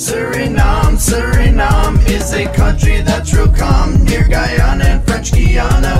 Suriname, Suriname is a country that's real calm, near Guyana and French Guiana.